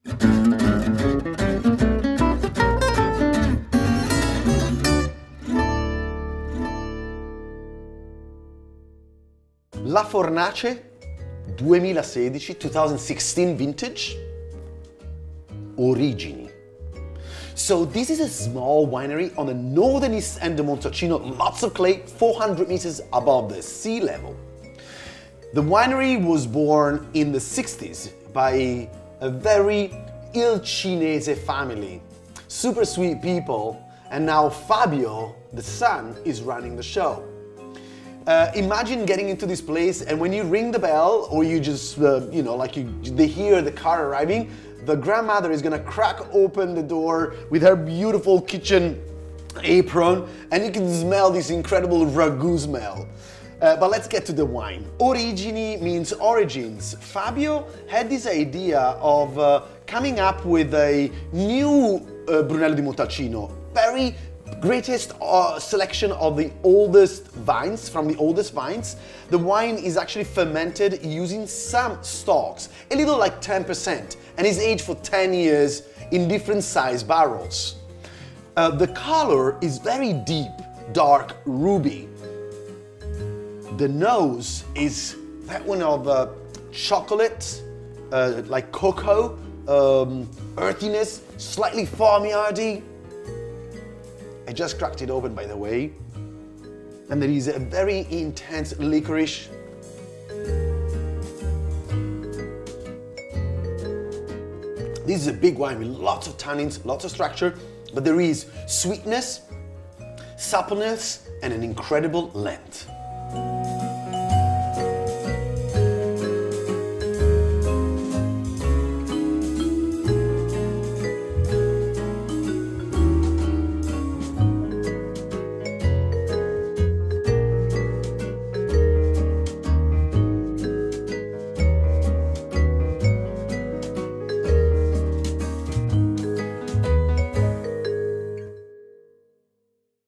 La Fornace 2016 vintage Origini. So this is a small winery on the northern east end of Montalcino, lots of clay, 400 meters above the sea level. The winery was born in the 60s by a very Il Cinese family, super sweet people, and now Fabio, the son, is running the show. Imagine getting into this place and when you ring the bell or you just, they hear the car arriving, the grandmother is gonna crack open the door with her beautiful kitchen apron and you can smell this incredible ragu smell. But let's get to the wine. Origini means origins. Fabio had this idea of coming up with a new Brunello di Montalcino, very greatest selection of the oldest vines, from the oldest vines. The wine is actually fermented using some stocks, a little like 10%, and is aged for 10 years in different size barrels. The color is very deep, dark ruby. The nose is that one of chocolate, like cocoa, earthiness, slightly farmyardy. I just cracked it open, by the way. And there is a very intense licorice. This is a big wine with lots of tannins, lots of structure, but there is sweetness, suppleness, and an incredible length.